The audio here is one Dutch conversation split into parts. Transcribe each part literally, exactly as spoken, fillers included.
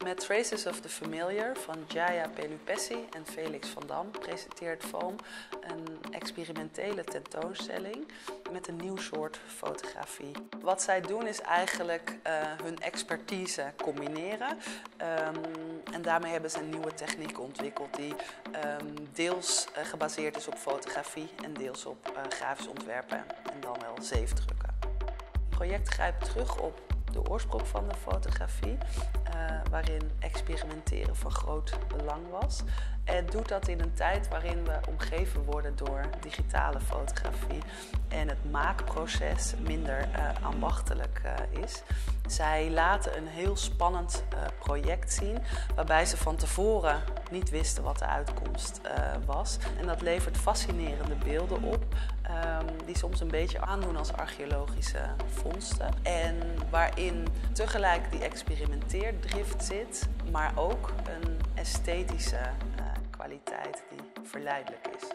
Met Traces of the Familiar van Jaya Pelupessi en Felix van Dam presenteert Foam een experimentele tentoonstelling met een nieuw soort fotografie. Wat zij doen is eigenlijk uh, hun expertise combineren um, en daarmee hebben ze een nieuwe techniek ontwikkeld die um, deels uh, gebaseerd is op fotografie en deels op uh, grafisch ontwerpen en dan wel zeefdrukken. Het project grijpt terug op de oorsprong van de fotografie, uh, waarin experimenteren van groot belang was. En doet dat in een tijd waarin we omgeven worden door digitale fotografie en het maakproces minder uh, ambachtelijk uh, is. Zij laten een heel spannend uh, project zien, waarbij ze van tevoren niet wisten wat de uitkomst uh, was. En dat levert fascinerende beelden op, um, die soms een beetje aandoen als archeologische vondsten. En waarin tegelijk die experimenteerdrift zit, maar ook een esthetische uh, kwaliteit die verleidelijk is.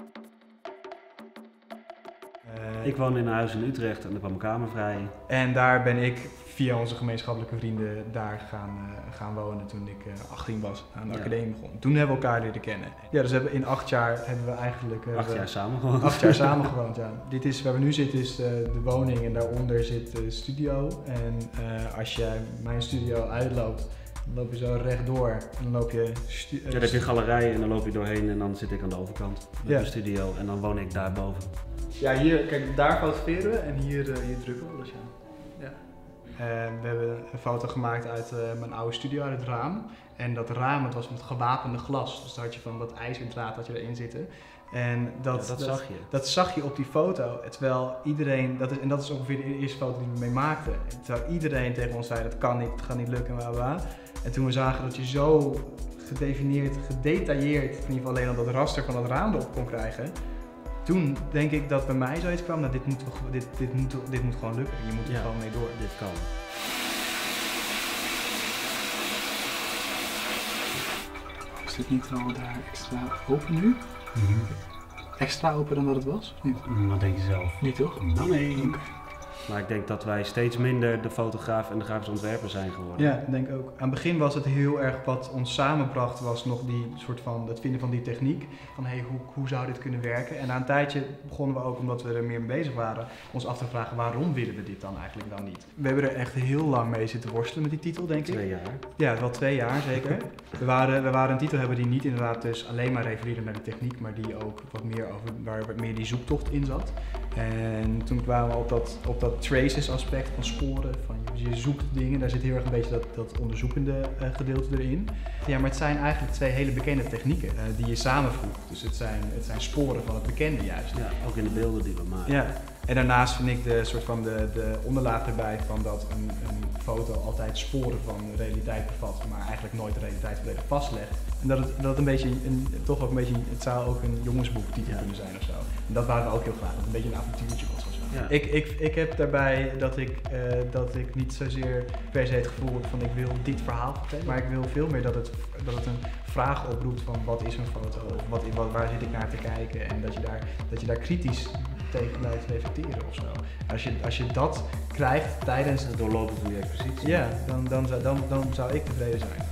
Uh, ik woon in een huis in Utrecht en er kwam een kamer vrij. En daar ben ik via onze gemeenschappelijke vrienden daar gaan, uh, gaan wonen toen ik uh, achttien was, aan de ja. academie begon. Toen hebben we elkaar leren kennen. Ja, dus hebben, in acht jaar hebben we eigenlijk... Uh, acht jaar samen gewoond. Acht jaar samen gewoond, ja. Dit is, waar we nu zitten is uh, de woning en daaronder zit de studio. En uh, als je mijn studio uitloopt, dan loop je zo rechtdoor en dan loop je... Uh, ja, dan heb je een galerij en dan loop je doorheen en dan zit ik aan de overkant met ja. de studio en dan woon ik daar-boven. Ja, hier, kijk, daar fotograferen we en hier, uh, hier drukken we. Dus ja. Ja. En we hebben een foto gemaakt uit uh, mijn oude studio, uit het raam. En dat raam, het was met gewapende glas. Dus daar had je van dat ijzerdraad dat je erin zitten. En dat, ja, dat, dat zag je. Dat zag je op die foto. Terwijl iedereen, dat is, en dat is ongeveer de eerste foto die we mee maakten. Terwijl iedereen tegen ons zei, dat kan niet, het gaat niet lukken, bla bla. En toen we zagen dat je zo gedefinieerd, gedetailleerd, in ieder geval alleen al dat raster van dat raam erop kon krijgen. Toen denk ik dat bij mij zoiets kwam, nou dit moet, dit, dit moet, dit moet gewoon lukken, je moet er ja, gewoon mee door. Dit kan. Is dit niet al daar extra open nu? Mm-hmm. Extra open dan dat het was? Niet? Wat denk je zelf? Niet toch? Nou, nee. Okay. Maar ik denk dat wij steeds minder de fotograaf en de grafisch ontwerper zijn geworden. Ja, ik denk ook. Aan het begin was het heel erg wat ons samenbracht, was nog die soort van het vinden van die techniek. Van hé, hey, hoe, hoe zou dit kunnen werken? En na een tijdje begonnen we ook, omdat we er meer mee bezig waren, ons af te vragen waarom willen we dit dan eigenlijk dan niet? We hebben er echt heel lang mee zitten worstelen met die titel, denk ik. Twee jaar. Ja, wel twee jaar zeker. we, waren, we waren een titel hebben die niet inderdaad dus alleen maar refereerde naar die techniek, maar die ook wat meer over, waar wat meer die zoektocht in zat. En toen kwamen we op dat, op dat traces aspect van sporen, van je, je zoekt dingen, daar zit heel erg een beetje dat, dat onderzoekende uh, gedeelte erin. Ja, maar het zijn eigenlijk twee hele bekende technieken uh, die je samenvoegt. Dus het zijn, het zijn sporen van het bekende juist. Ja, ook in de beelden die we maken. Ja. En daarnaast vind ik de soort van de, de onderlaag erbij van dat een, een foto altijd sporen van de realiteit bevat, maar eigenlijk nooit de realiteit volledig vastlegt. En dat het, dat het een beetje, een, toch ook een beetje, het zou ook een jongensboektitel ja. kunnen zijn of zo. En dat waren we ook heel graag, dat het een beetje een avontuurtje was of zo. Ja. Ik, ik, ik heb daarbij dat ik, uh, dat ik niet zozeer per se het gevoel heb van ik wil dit verhaal vertellen, maar ik wil veel meer dat het, dat het een vraag oproept van wat is een foto, of wat, wat, waar zit ik naar te kijken en dat je daar, dat je daar kritisch tegen blijft reflecteren of zo. Als je, als je dat krijgt tijdens het doorlopen van je expositie, ja, dan, dan, dan, dan zou ik tevreden zijn.